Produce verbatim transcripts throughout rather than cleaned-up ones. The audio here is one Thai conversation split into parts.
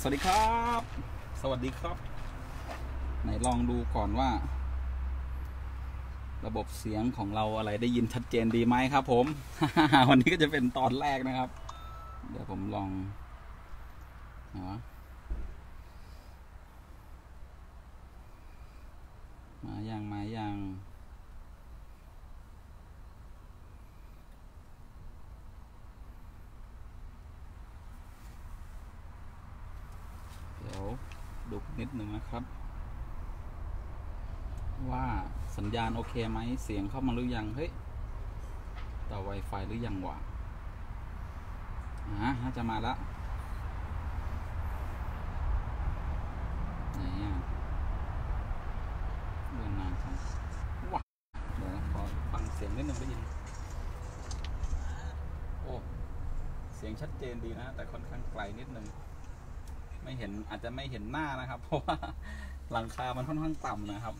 สวัสดีครับสวัสดีครับไหนลองดูก่อนว่าระบบเสียงของเราอะไรได้ยินชัดเจนดีไหมครับผม วันนี้ก็จะเป็นตอนแรกนะครับเดี๋ยวผมลองนะมายังมายังเดี๋ยวดูนิดหนึ่งนะครับว่าสัญญาณโอเคไหมเสียงเข้ามาหรือยังเฮ้ยต่อ Wi-Fi หรือยังวะอ่าน่าจะมาแล้วไหนอ่ะเดินนานจังว้าเดี๋ยวขอฟังเสียงนิดนึงได้ยินโอ้เสียงชัดเจนดีนะแต่ค่อนข้างไกลนิดนึงไม่เห็นอาจจะไม่เห็นหน้านะครับเพราะว่าหลังคามันค่อนข้างต่ำนะครับ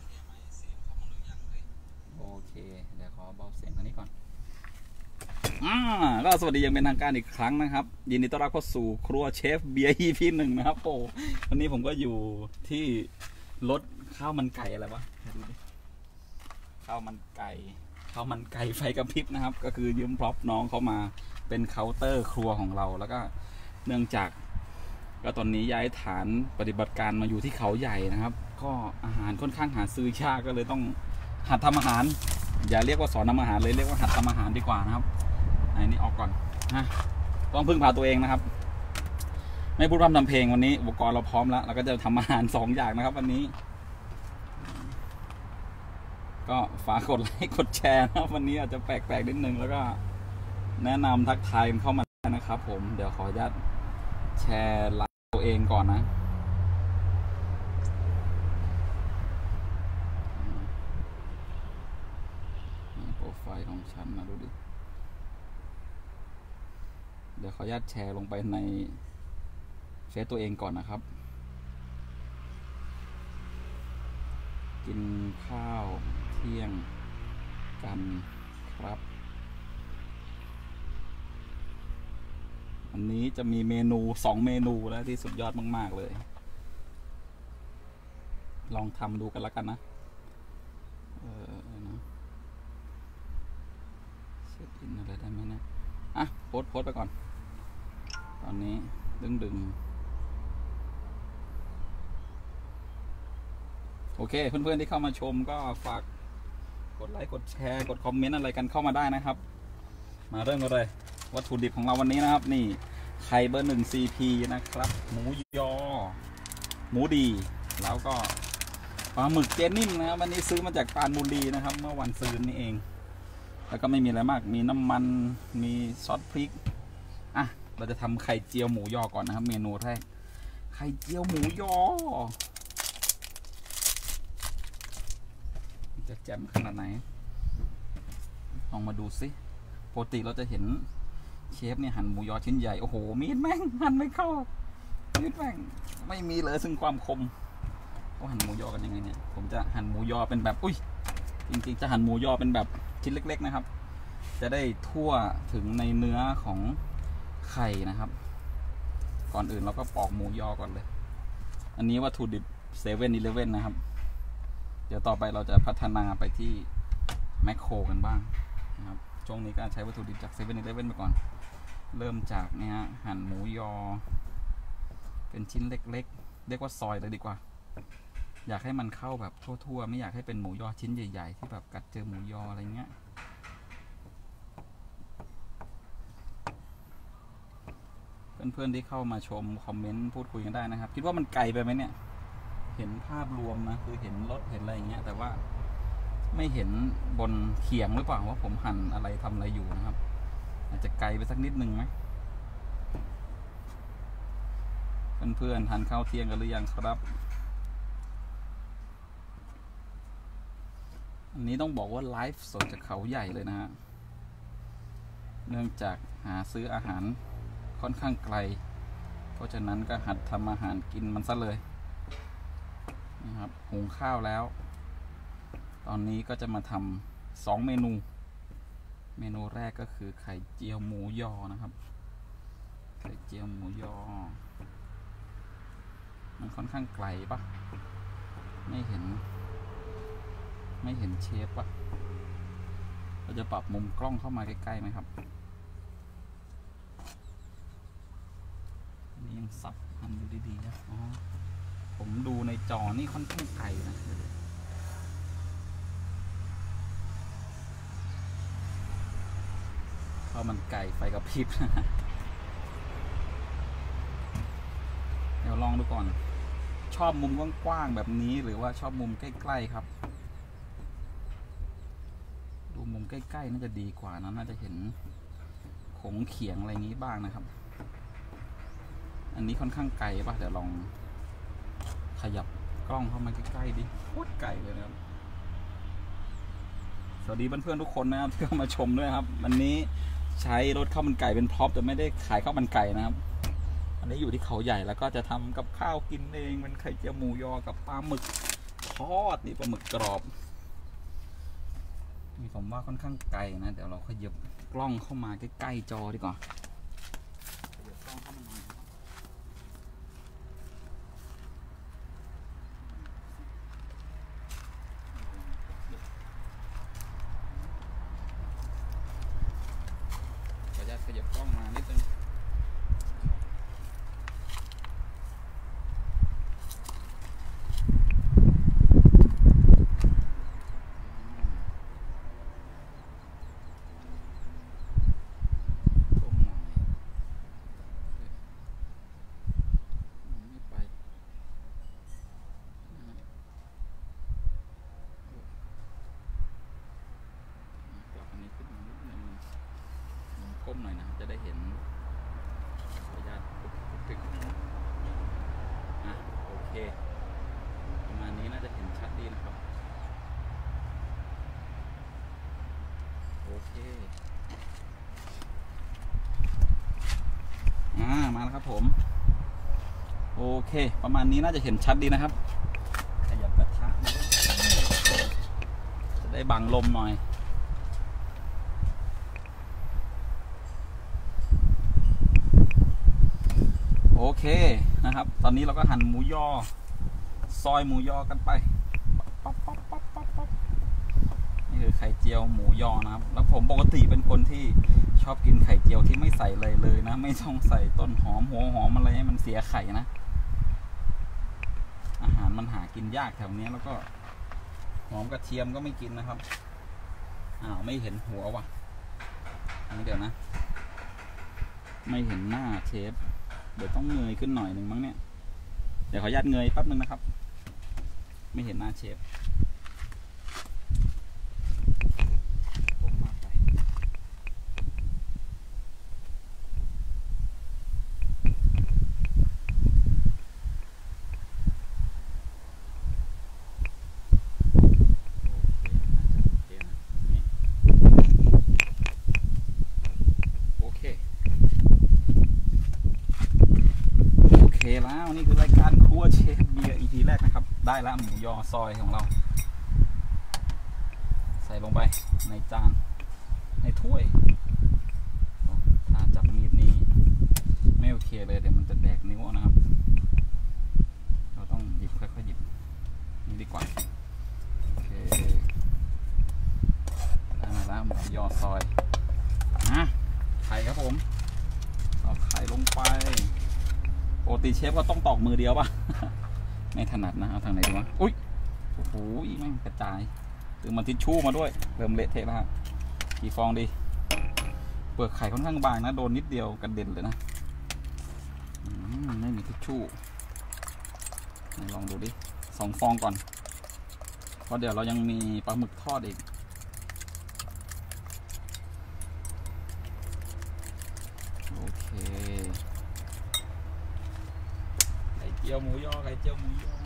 โอเคเดี๋ยวขอเบาเสียงอันนี้ก่อนอ่าก็สวัสดียังเป็นทางการอีกครั้งนะครับยินดีต้อนรับเข้าสู่ครัวเชฟเบียร์ อี พี หนึ่งนะครับโอ้วันนี้ผมก็อยู่ที่รถข้าวมันไก่อะไรวะดูดิข้าวมันไก่ข้าวมันไก่ไฟกระพริบนะครับก็คือยืมพร็อพน้องเขามาเป็นเคาน์เตอร์ครัวของเราแล้วก็เนื่องจากก็ตอนนี้ย้ายฐานปฏิบัติการมาอยู่ที่เขาใหญ่นะครับก็อาหารค่อนข้างหาซื้อยากก็เลยต้องหัดทำอาหารอย่าเรียกว่าสอนทำอาหารเลยเรียกว่าหัดทำอาหารดีกว่านะครับไอ้นี่ออกก่อนนะต้องพึ่งพาตัวเองนะครับไม่พูดพร่ำทำเพลงวันนี้อุปกรณ์เราพร้อมแล้วเราก็จะทำอาหารสองอย่างนะครับวันนี้ก็ฝากกดไลค์กดแชร์นะครับวันนี้อาจจะแปลกๆนิดนึงแล้วก็แนะนำทักทายเข้ามานะครับผมเดี๋ยวขออนุญาตแชร์ไลฟ์ตัวเองก่อนนะโปรไฟล์ของฉันมาดูดิเดี๋ยวขออนุญาตแชร์ลงไปในเฟซตัวเองก่อนนะครับกินข้าวเที่ยงกันครับอันนี้จะมีเมนูสองเมนูแล้วที่สุดยอดมากๆเลยลองทำดูกันแล้วกันนะเออนะเซตอินอะไรได้ไหมนะอ่ะโพสโพสไปก่อนตอนนี้ดึงดึงโอเคเพื่อนๆที่เข้ามาชมก็ฝากกดไลค์กดแชร์กดคอมเมนต์อะไรกันเข้ามาได้นะครับมาเริ่มกันเลยวัตถุดิบของเราวันนี้นะครับนี่ไข่เบอร์หนึ่ง ซี พี นะครับหมูยอหมูดีแล้วก็ปลาหมึกเจนิ่มนะครับวันนี้ซื้อมาจากปราณบุรีนะครับเมื่อวันซืนนี่เองแล้วก็ไม่มีอะไรมากมีน้ำมันมีซอสพริกอ่ะเราจะทำไข่เจียวหมูยอก่อนนะครับเมนูแรกไข่เจียวหมูยอจะแจ่มขนาดไหนลองมาดูสิปกติเราจะเห็นเชฟเนี่ยหั่นหมูยอชิ้นใหญ่โอ้โหมีดแม่งหั่นไม่เข้ามีดแม่งไม่มีเลยซึ่งความคมเขาหั่นหมูยอกันยังไงเนี่ยผมจะหั่นหมูยอเป็นแบบอุ้ยจริงๆจะหั่นหมูยอเป็นแบบชิ้นเล็กๆนะครับจะได้ทั่วถึงในเนื้อของไข่นะครับก่อนอื่นเราก็ปอกหมูยอก่อนเลยอันนี้วัตถุดิบเซเว่นอีเลฟเว่นนะครับเดี๋ยวต่อไปเราจะพัฒนาไปที่แมคโครกันบ้างนะครับช่วงนี้ก็ใช้วัตถุดิบจากเซเว่นอีเลฟเว่นไปก่อนเริ่มจากเนี่ยหั่นหมูยอเป็นชิ้นเล็กๆเรียกว่าซอยเลยดีกว่าอยากให้มันเข้าแบบทั่วๆไม่อยากให้เป็นหมูยอชิ้นใหญ่ๆที่แบบกัดเจอหมูยออะไรเงี้ยเพื่อนๆที่เข้ามาชมคอมเมนต์พูดคุยกันได้นะครับคิดว่ามันไกลไปไหมเนี่ยเห็นภาพรวมนะคือเห็นรถเห็นอะไรอย่างเงี้ยแต่ว่าไม่เห็นบนเขียงหรือเปล่าว่าผมหั่นอะไรทำอะไรอยู่นะครับอาจจะไกลไปสักนิดนึงไหมเพื่อนๆทานข้าวเที่ยงกันหรือยังครับอันนี้ต้องบอกว่าไลฟ์สดจากเขาใหญ่เลยนะฮะเนื่องจากหาซื้ออาหารค่อนข้างไกลเพราะฉะนั้นก็หัดทำอาหารกินมันซะเลยนะครับหุงข้าวแล้วตอนนี้ก็จะมาทำสองเมนูเมนูแรกก็คือไข่เจียวหมูยอนะครับไข่เจียวหมูยอมันค่อนข้างไกลปะไม่เห็นไม่เห็นเชฟปะเราจะปรับมุมกล้องเข้ามาใกล้ๆไหมครับนี่ยังซับหันดูดีๆนะอ๋อผมดูในจอนี่ค่อนข้างไกลนะเพราะมันไกลไฟกระพริบ เดี๋ยวลองดูก่อนชอบมุมกว้างๆแบบนี้หรือว่าชอบมุมใกล้ๆครับดูมุมใกล้ๆน่าจะดีกว่านะน่าจะเห็นโขงเขียงอะไรนี้บ้างนะครับอันนี้ค่อนข้างไกลป่ะเดี๋ยวลองขยับกล้องเข้ามาใกล้ๆดิโคตรไกลเลยนะครับสวัสดีเพื่อนๆทุกคนนะครับที่เข้ามาชมด้วยครับวันนี้ใช้รถข้าวมันไก่เป็นพร็อพแต่ไม่ได้ขายข้าวมันไก่นะครับอันนี้อยู่ที่เขาใหญ่แล้วก็จะทำกับข้าวกินเองเป็นไข่เจียวหมูยอกับปลาหมึกทอดนี่ปลาหมึกกรอบนี่ผมว่าค่อนข้างไกลนะเดี๋ยวเราขยับกล้องเข้ามาใกล้ๆจอดีกว่าขยับกล้องเข้ามาหน่อยขออนุญาตขยับกล้องมานิดนึงก้มหน่อยนะจะได้เห็นขออนุญาตตึกอ่ะโอเคประมาณนี้น่าจะเห็นชัดดีนะครับโอเคอ่ามาแล้วครับผมโอเคประมาณนี้น่าจะเห็นชัดดีนะครับขยับกระทะจะได้บังลมหน่อยโอเคนะครับตอนนี้เราก็หั่นหมูยอซอยหมูยอกันไปป๊อปป๊อปป๊อปป๊อปป๊อปนี่คือไข่เจียวหมูยอนะครับแล้วผมปกติเป็นคนที่ชอบกินไข่เจียวที่ไม่ใส่เลยเลยนะไม่ต้องใส่ต้นหอมหัวหอมอะไรให้มันเสียไข่นะอาหารมันหากินยากแถวนี้แล้วก็หอมกระเทียมก็ไม่กินนะครับอ้าวไม่เห็นหัวว่ะอันนี้เดี๋ยวนะไม่เห็นหน้าเชฟเดี๋ยวต้องเงยขึ้นหน่อยหนึ่งมั้งเนี่ยเดี๋ยวขออนุญาตเงยแป๊บนึงนะครับไม่เห็นหน้าเชฟก้มมากไปโอเคแล้วนี่คือรายการครัวเชฟเบียร์ อี พี แรกนะครับได้แล้วหมูยอซอยของเราใส่ลงไปในจานในถ้วยถ้าจับมีดนี่ไม่โอเคเลยเดี๋ยวมันจะแดกนิ้วนะครับเราต้องหยิบค่อยๆหยิบนี่ดีกว่าโอเคได้มาแล้วหมูยอซอยนะไข่ครับผมเอาไข่ลงไปปกติเชฟก็ต้องตอกมือเดียวป่ะ ไม่ถนัดนะเอาทางไหนดีวะอุ้ยโอ้โหแม่งกระจายถึงมันทิชชู่มาด้วยเริ่มเละเทะแล้วครับกี่ฟองดีเปลือกไข่ค่อนข้างบางนะโดนนิดเดียวกระเด็นเลยนะไม่มีทิชชู่ลองดูดิสองฟองก่อนเพราะเดี๋ยวเรายังมีปลาหมึกทอดอีกโอเคเจียวหมูยอไข่เจียวหมูยอ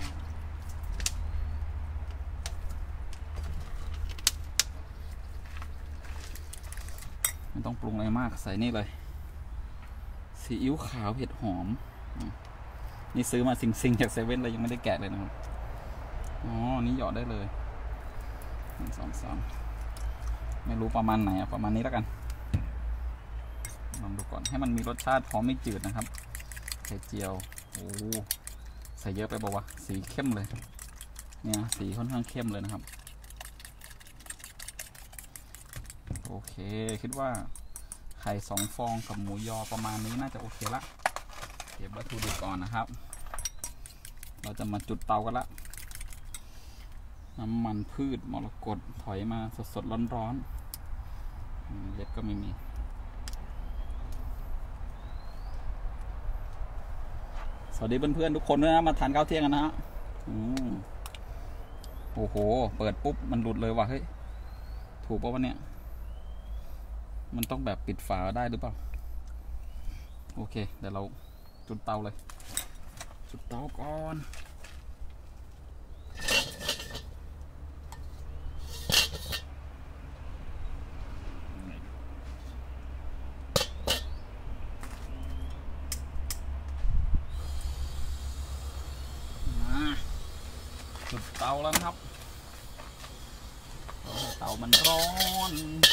ไม่ต้องปรุงอะไรมากใส่นี่เลยซีอิ๊วขาวเผ็ดหอมนี่ซื้อมาซิงๆจากเซเว่นเลยยังไม่ได้แกะเลยนะครับอ๋อนี่หยอดได้เลยหนึ่งสองสามไม่รู้ประมาณไหนอะประมาณนี้แล้วกันลองดูก่อนให้มันมีรสชาติพอไม่จืดนะครับไข่เจียวโอ้ใส่เยอะไปบอกว่าสีเข้มเลยเนี่ยสีค่อนข้างเข้มเลยนะครับโอเคคิดว่าไข่สองฟองกับหมูยอประมาณนี้น่าจะโอเคละเก็บวัตถุดิบก่อนนะครับเราจะมาจุดเตากันละน้ำมันพืชมรกตถอยมาสดๆร้อนๆเล็บก็ไม่มีสวัสดีเพื่อนๆทุกคนด้วยนะมาทานข้าวเที่ยงกันนะฮะโอ้โหเปิดปุ๊บมันหลุดเลยว่ะเฮ้ยถูกป่ะวะเนี่ยมันต้องแบบปิดฝาได้หรือเปล่าโอเคเดี๋ยวเราจุดเตาเลยจุดเตาก่อนจุดเตาแล้วนะครับเตามันร้อน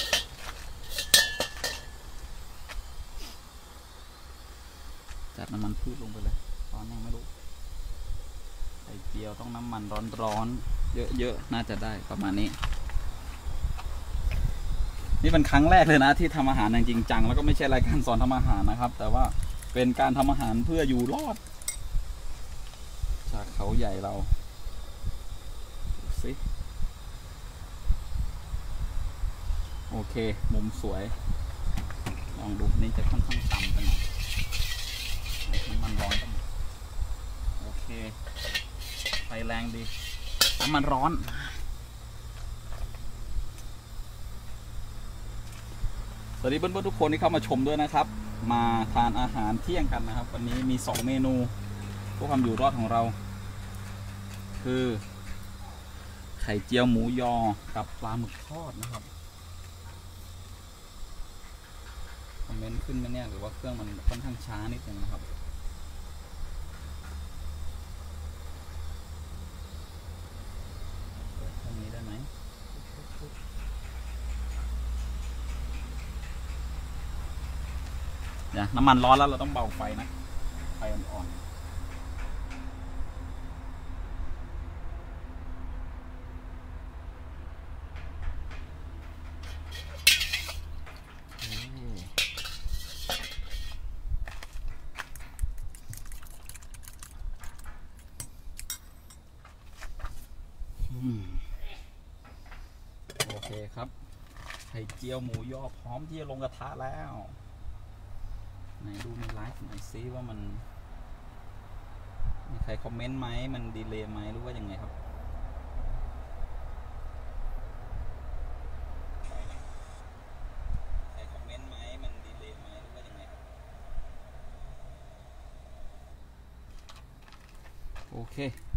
จัดน้ำมันพืชลงไปเลยร้อนยังไม่รู้ไข่เจียวต้องน้ำมันร้อนๆเยอะๆน่าจะได้ประมาณนี้นี่เป็นครั้งแรกเลยนะที่ทำอาหารจริงจังแล้วก็ไม่ใช่รายการสอนทำอาหารนะครับแต่ว่าเป็นการทำอาหารเพื่ออยู่รอดจากเขาใหญ่เราดูสิโอเคมุมสวยลองดูนี่จะค่อนข้างต่ำไปหน่อยน้ำมันร้อนโอเคไฟแรงดีน้ำมันร้อนสวัสดีเพื่อนๆทุกคนที่เข้ามาชมด้วยนะครับมาทานอาหารเที่ยงกันนะครับวันนี้มีสองเมนูเพื่อความอยู่รอดของเราคือไข่เจียวหมูยอกับปลาหมึกทอดนะครับคอมเมนต์ขึ้นไหมเนี่ยหรือว่าเครื่องมันค่อนข้างช้านิดนึงนะครับเปิดตรงนี้ได้ไหมเดี๋ยวน้ำมันร้อนแล้วเราต้องเบาไฟนะไฟอ่อนโอเคครับไข่เจียวหมูยอพร้อมที่จะลงกระทะแล้วไหนดูในไลฟ์หน่อยซิว่ามันมีใครคอมเมนต์ไหมมันดีเลย์ไหมหรือว่ายังไงครับใครคอมเมนต์ไหมมันดีเลย์ไหมหรือว่ายังไงครับโอเค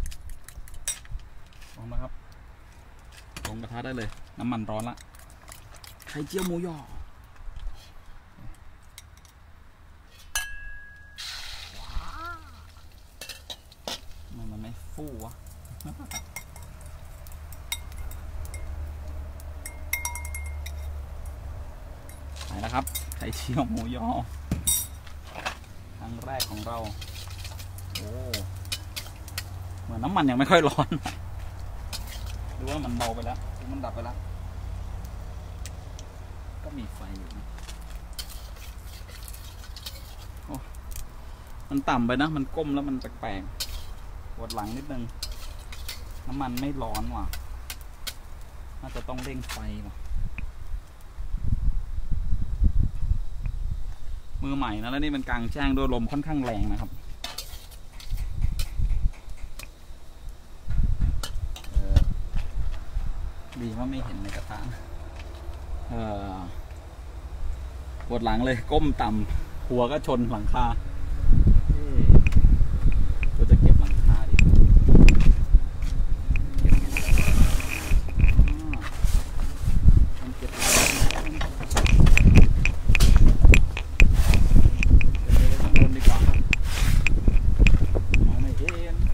พร้อมแล้วครับลงกระทะได้เลยน้ำมันร้อนละไข่เจียวหมูยอมันมันไม่ฟูวะไปแล้วครับไข่เจียวหมูยอครั้งแรกของเราโอ้เหมือนน้ำมันยังไม่ค่อยร้อนหรือว่ามันเบาไปแล้วหรือมันดับไปแล้วก็มีไฟอยู่นะโอ้มันต่ำไปนะมันก้มแล้วมันแปลกๆปวดหลังนิดนึงน้ำมันไม่ร้อนว่ะน่าจะต้องเร่งไฟว่ะมือใหม่นะแล้วนี่เป็นกลางแจ้งด้วยลมค่อนข้างแรงนะครับดีว่าไม่เห็นในกระทะเออปวดหลังเลยก้มต่ำหัวก็ชนหลังคาก็จะเก็บหลังคาดิมันเก็บหลังคาข้างบนดีกว่ามองไม่เห็น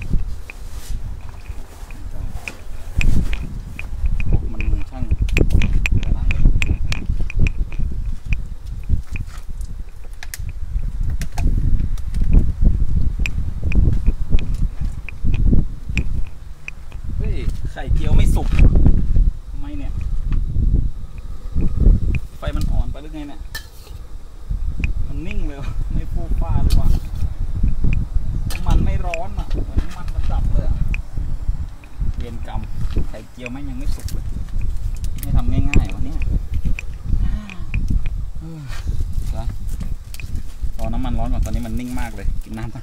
มันช่างเนี่ยมันนิ่งเลยไม่ฟูฟ้าเลยว่ะมันไม่ร้อนอ่ะเหมือนมันมันดับเลยเวียนกรรมไข่เจียวแม่งยังไม่สุกเลยไม่ทำง่ายๆวันนี้รอน้ำมันร้อนก่อนตอนนี้มันนิ่งมากเลยกินน้ำป่ะ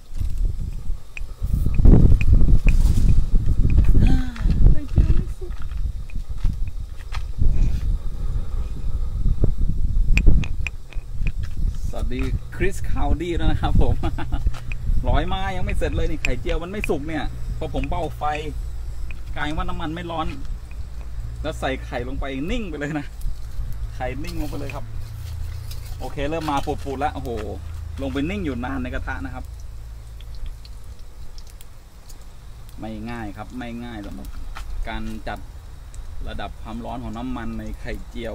สวัสดีคริสคาวดี้แล้วนะครับผมร้อยมายังไม่เสร็จเลยนี่ไข่เจียวมันไม่สุกเนี่ยพอผมเบาไฟกลายว่าน้ำมันไม่ร้อนแล้วใส่ไข่ลงไปนิ่งไปเลยนะไข่นิ่งลงไปเลยครับโอเคเริ่มมาปูดๆแล้วโอ้โหลงไปนิ่งอยู่นานในกระทะนะครับไม่ง่ายครับไม่ง่ายสำหรับการจัดระดับความร้อนของน้ำมันในไข่เจียว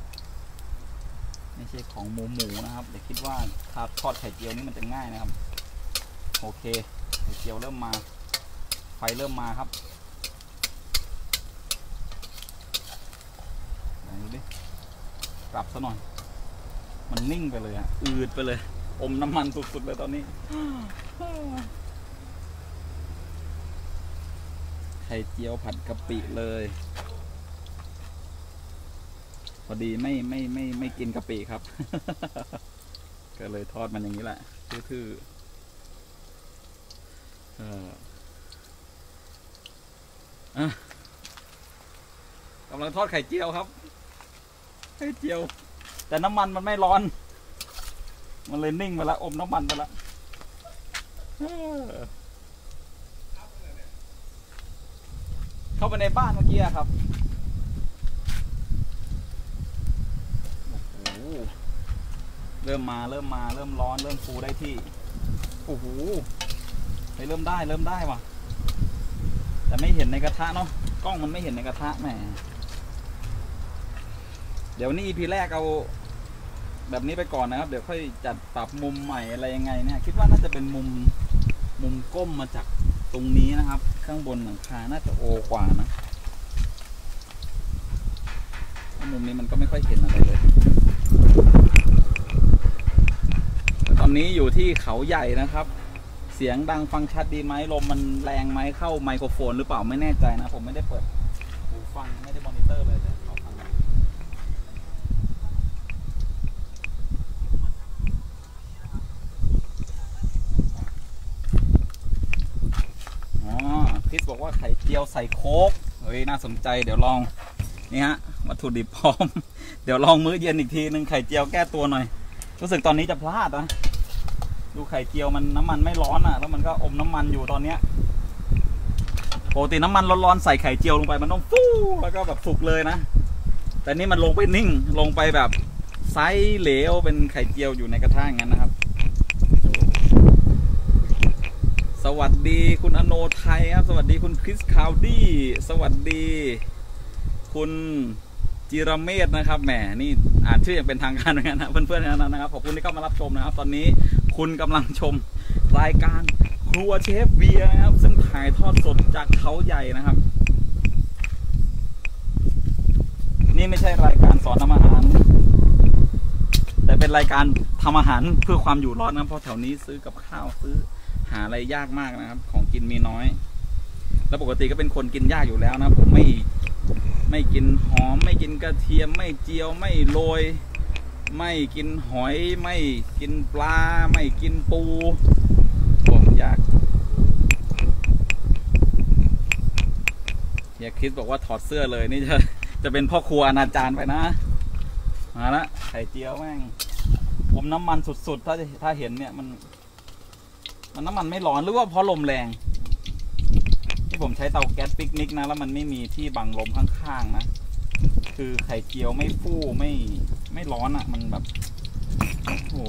ไม่ใช่ของหมูหมูนะครับเดี๋ยวคิดว่าทอดไข่เจียวนี่มันจะง่ายนะครับโอเคไข่เจียวเริ่มมาไฟเริ่มมาครับไหนดูดิปรับซะหน่อยมันนิ่งไปเลยอ่ะอืดไปเลยอมน้ำมันสุดๆเลยตอนนี้ไข่เจียวผัดกะปิเลยพอดีไม่ไม่ไม่ไม่กินกะปิครับ ก็เลยทอดมันอย่างนี้แหละทื่อๆเอออ่ะกำลังทอดไข่เจียวครับไข่เจียวแต่น้ำมันมันไม่ร้อนมันเลยนิ่งไปแล้วอมน้ำมันไปแล้วเข้าไปในบ้านเมื่อกี้ครับโอ้โหเริ่มมาเริ่มมาเริ่มร้อนเริ่มฟูได้ที่โอ้โหเริ่มได้เริ่มได้ว่ะแต่ไม่เห็นในกระทะเนาะกล้องมันไม่เห็นในกระทะแหมเดี๋ยวนี้ อี พี แรกเอาแบบนี้ไปก่อนนะครับเดี๋ยวค่อยจัดปรับมุมใหม่อะไรยังไงเนี่ยคิดว่าน่าจะเป็นมุมมุมก้มมาจากตรงนี้นะครับข้างบนหลังคาน่าจะโอกว่านะมุมนี้มันก็ไม่ค่อยเห็นอะไรเลยตอนนี้อยู่ที่เขาใหญ่นะครับเสียงดังฟังชัดดีไหมลมมันแรงไหมเข้าไมโครโฟนหรือเปล่าไม่แน่ใจนะผมไม่ได้เปิดหูฟังไม่ได้มอนิเตอร์เลยแต่เขาฟังอ๋อคริสบอกว่าไข่เจียวใส่โค้กเฮ้ยน่าสนใจเดี๋ยวลองนี่ฮะวัตถุดิบพร้อมเดี๋ยวลองมื้อเย็นอีกทีหนึ่งไข่เจียวแก้ตัวหน่อยรู้สึกตอนนี้จะพลาดนะดูไข่เจียวมันน้ำมันไม่ร้อนอ่ะแล้วมันก็อมน้ำมันอยู่ตอนเนี้ยปกติน้ำมันร้อนๆใส่ไข่เจียวลงไปมันต้องฟูแล้วก็แบบสุกเลยนะแต่นี่มันลงไปนิ่งลงไปแบบไซส์เหลวเป็นไข่เจียวอยู่ในกระทะอย่างนั้นนะครับสวัสดีคุณอโนไทยครับสวัสดีคุณคริสคาวดี้สวัสดีคุณจิรเมธนะครับแหมนี่อ่านชื่ออย่างเป็นทางการเหมือนกันนะเพื่อนๆนะครับขอบคุณที่เข้ามารับชมนะครับตอนนี้คุณกำลังชมรายการครัวเชฟเบียร์นะครับซึ่งถ่ายทอดสดจากเขาใหญ่นะครับนี่ไม่ใช่รายการสอนทำอาหารแต่เป็นรายการทำอาหารเพื่อความอยู่รอดนะเพราะแถวนี้ซื้อกับข้าวซื้อหาอะไรยากมากนะครับของกินมีน้อยแล้วปกติก็เป็นคนกินยากอยู่แล้วนะผมไม่ไม่กินหอมไม่กินกระเทียมไม่เจียวไม่โรยไม่กินหอยไม่กินปลาไม่กินปูผมอยากเฮียคริสบอกว่าถอดเสื้อเลยนี่จะจะเป็นพ่อครัวอนาจารไปนะมาละไข่เจียวแม่งผมน้ำมันสุดๆถ้าถ้าเห็นเนี่ยมันมันน้ำมันไม่ร้อนหรือว่าเพราะลมแรงที่ผมใช้เตาแก๊สปิกนิกนะแล้วมันไม่มีที่บังลมข้างๆนะคือไข่เจียวไม่ฟู่ไม่ไม่ร้อนอ่ะมันแบบโอ้โห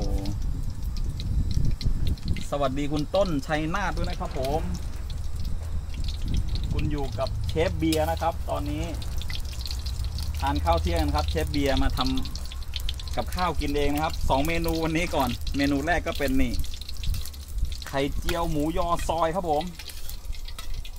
สวัสดีคุณต้นชัยนาทด้วยนะครับผมคุณอยู่กับเชฟเบียร์นะครับตอนนี้ทานข้าวเที่ยงนะครับเชฟเบียร์มาทำกับข้าวกินเองนะครับสองเมนูวันนี้ก่อนเมนูแรกก็เป็นนี่ไข่เจียวหมูยอซอยครับผม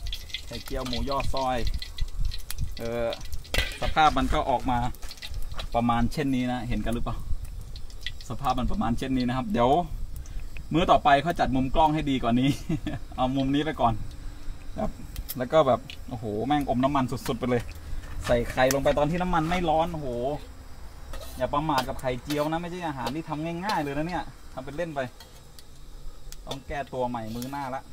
ไข่เจียวหมูยอซอยเออสภาพมันก็ออกมาประมาณเช่นนี้นะเห็นกันหรือเปล่าสภาพมันประมาณเช่นนี้นะครับเดี๋ยวมื้อต่อไปเขาจัดมุมกล้องให้ดีกว่านี้ เอามุมนี้ไปก่อนแบบแล้วก็แบบโอ้โหแม่งอมน้ำมันสุดๆไปเลยใส่ไข่ลงไปตอนที่น้ำมันไม่ร้อนโอ้โหอย่าประมาทกับไข่เจียวนะไม่ใช่อาหารที่ทำง่ายๆเลยนะเนี่ยทำเป็นเล่นไปต้องแก้ตัวใหม่มื้อหน้าละ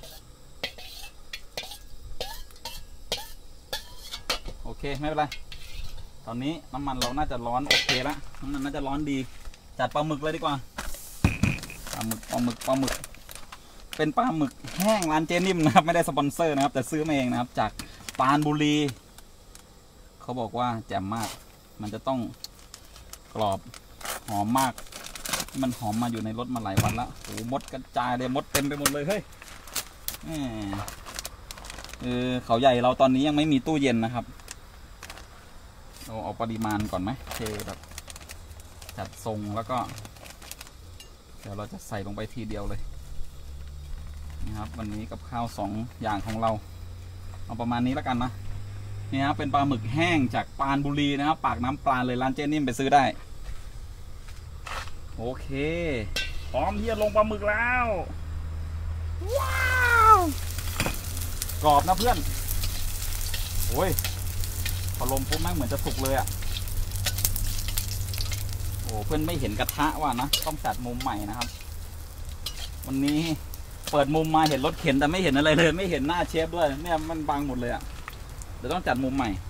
โอเคไม่เป็นไรตอนนี้น้ำมันเราน่าจะร้อนโอเคละน้ำมันน่าจะร้อนดีจัดปลาหมึกเลยดีกว่าปลาหมึกปลาหมึกปลาหมึกเป็นปลาหมึกแห้งร้านเจนิ่มนะครับไม่ได้สปอนเซอร์นะครับแต่ซื้อมาเองนะครับจากปรานบุรีเขาบอกว่าแจ่มมากมันจะต้องกรอบหอมมากมันหอมมาอยู่ในรถมาหลายวันแล้วโอ้มดกระจายเลยมดเต็มไปหมดเลยเฮ้ยเออเขาใหญ่เราตอนนี้ยังไม่มีตู้เย็นนะครับเราเอาปริมาณก่อนไหมเทแบบจัดทรงแล้วก็เดี๋ยวเราจะใส่ลงไปทีเดียวเลยนะครับวันนี้กับข้าวสองอย่างของเราเอาประมาณนี้แล้วกันนะนี่ครับเป็นปลาหมึกแห้งจากปรานบุรีนะครับปากน้ำปลาเลยร้านเจนิ่มไปซื้อได้โอเคพร้อมที่จะลงปลาหมึกแล้วว้าวกรอบนะเพื่อนโอ้ยพอลมปุ๊บแม่งเหมือนจะสุกเลยอ่ะโอ้เพื่อนไม่เห็นกระทะว่ะนะต้องจัดมุมใหม่นะครับวันนี้เปิดมุมมาเห็นรถเข็นแต่ไม่เห็นอะไรเลยไม่เห็นหน้าเชฟด้วยเนี่ยมันบังหมดเลยอ่ะเดี๋ยวต้องจัดมุมใหม่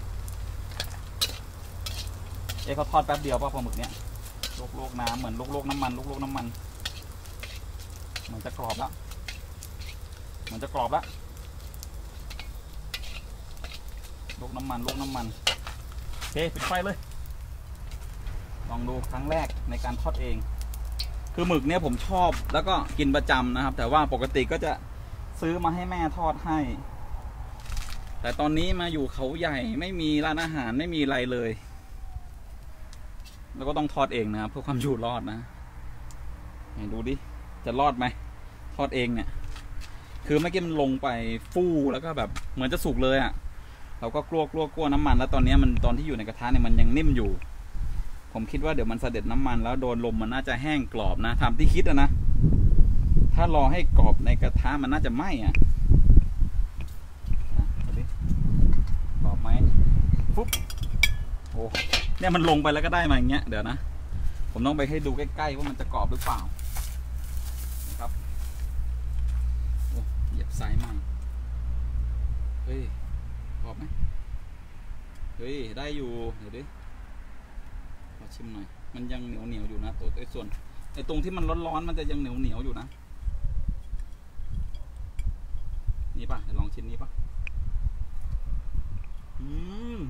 เอ๊ะเขาทอดแป๊บเดียวป่ะปลาหมึกเนี้ยลูกๆน้ำเหมือนลูกๆน้ำมันลูกๆน้ำมันเหมือนจะกรอบแล้วเหมือนจะกรอบแล้วลูกน้ำมันลูกน้ำมันโอเคปิดไฟเลยลองดูครั้งแรกในการทอดเองคือหมึกเนี้ยผมชอบแล้วก็กินประจำนะครับแต่ว่าปกติก็จะซื้อมาให้แม่ทอดให้แต่ตอนนี้มาอยู่เขาใหญ่ไม่มีร้านอาหารไม่มีอะไรเลยแล้วก็ต้องทอดเองนะครับเพื่อความอยู่รอดนะดูดิจะรอดไหมทอดเองเนี่ยคือเมื่อกี้มันลงไปฟู่แล้วก็แบบเหมือนจะสุกเลยอ่ะเราก็กลัวกลัวกลัวน้ำมันแล้วตอนนี้มันตอนที่อยู่ในกระทะเนี่ยมันยังนิ่มอยู่ผมคิดว่าเดี๋ยวมันเสด็จน้ำมันแล้วโดนลมมันน่าจะแห้งกรอบนะทำที่คิดอะนะถ้ารอให้กรอบในกระทะมันน่าจะไหม้อ่ะกรอบไหมปุ๊บโอ้เนี่ยมันลงไปแล้วก็ได้มาอย่างเงี้ยเดี๋ยวนะผมต้องไปให้ดูใกล้ๆว่ามันจะกรอบหรือเปล่านะครับโอ้เหยียบสายใหม่เฮ้ยกรอบไหมเฮ้ยได้อยู่เดี๋ยวดิมาชิมหน่อยมันยังเหนียวเหนียวอยู่นะตัวไอ้ส่วนไอ้ตรงที่มันร้อนๆมันจะยังเหนียวเหนียวอยู่นะนี่ป่ะเดี๋ยวลองชิ้นนี้ป่ะอืม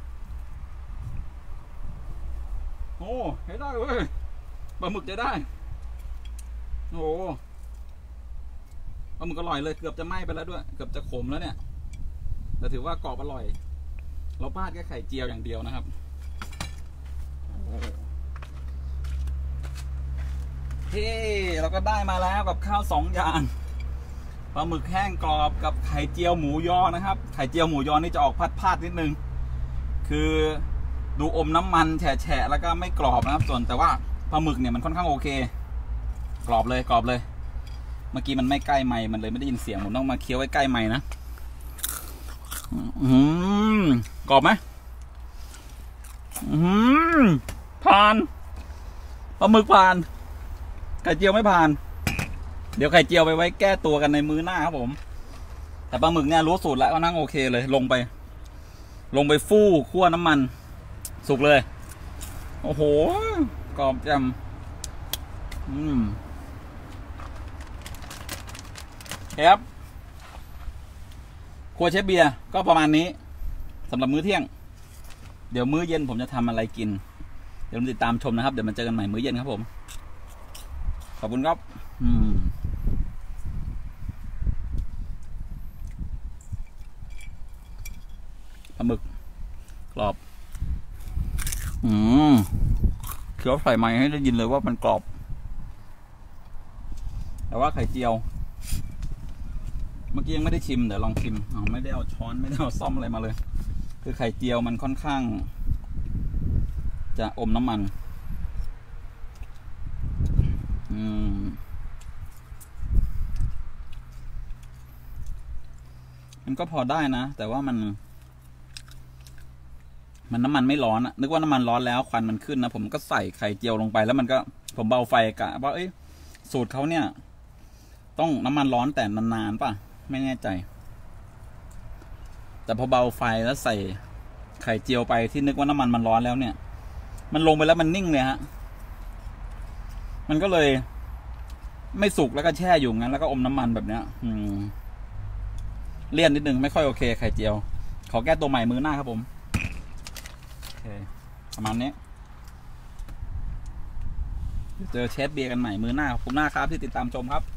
โอ้ใช้ได้เว้ยปลาหมึกจะได้โอ้ปลาหมึกอร่อยเลยเกือบจะไหม้ไปแล้วด้วยเกือบจะขมแล้วเนี่ยแต่ถือว่ากรอบอร่อยเราพลาดแค่ไข่เจียวอย่างเดียวนะครับเฮ้เราก็ได้มาแล้วกับข้าวสองอย่างปลาหมึกแห้งกรอบกับไข่เจียวหมูยอนะครับไข่เจียวหมูยอนี่จะออกพัดๆนิดนึงคือดูอมน้ำมันแฉะๆแล้วก็ไม่กรอบนะครับส่วนแต่ว่าปลาหมึกเนี่ยมันค่อนข้างโอเคกรอบเลยกรอบเลยเมื่อกี้มันไม่ใกล้ไมค์มันเลยไม่ได้ยินเสียงผมต้องมาเคี้ยวไว้ใกล้ไมค์นะอืมกรอบไหมอืมผ่านปลาหมึกผ่านไข่เจียวไม่ผ่านเดี๋ยวไข่เจียวไปไว้แก้ตัวกันในมื้อหน้าครับผมแต่ปลาหมึกเนี่ยรู้สูตรแล้วก็นั่งโอเคเลยลงไปลงไปฟู่คั่วน้ำมันสุกเลยโอ้โหกรอบจำอืมครับครัวเชฟเบียร์ก็ประมาณนี้สำหรับมื้อเที่ยงเดี๋ยวมื้อเย็นผมจะทำอะไรกินเดี๋ยวติดตามชมนะครับเดี๋ยวมาเจอกันใหม่มื้อเย็นครับผมขอบคุณครับอืมปลาหมึกกรอบอืมเคี้ยวใส่ไม้ให้ได้ยินเลยว่ามันกรอบแต่ว่าไข่เจียวเมื่อกี้ยังไม่ได้ชิมเดี๋ยวลองชิมอ๋อไม่ได้เอาช้อนไม่ได้เอาซ่อมอะไรมาเลยคือไข่เจียวมันค่อนข้างจะอมน้ำมันอืมมันก็พอได้นะแต่ว่ามันมันน้ำมันไม่ร้อนอะนึกว่าน้ำมันร้อนแล้วควันมันขึ้นนะผมก็ใส่ไข่เจียวลงไปแล้วมันก็ผมเบาไฟกะว่าเอ้ยสูตรเขาเนี่ยต้องน้ำมันร้อนแต่นานๆป่ะไม่แน่ใจแต่พอเบาไฟแล้วใส่ไข่เจียวไปที่นึกว่าน้ำมันมันร้อนแล้วเนี่ยมันลงไปแล้วมันนิ่งเลยฮะมันก็เลยไม่สุกแล้วก็แช่อยู่งั้นแล้วก็อมน้ำมันแบบเนี้ยอืมเลี่ยนนิดนึงไม่ค่อยโอเคไข่เจียวขอแก้ตัวใหม่มือหน้าครับผมโอเคประมาณนี้เจอเชฟเบียร์กันใหม่มือหน้าขอบคุณมากครับที่ติดตามชมครับ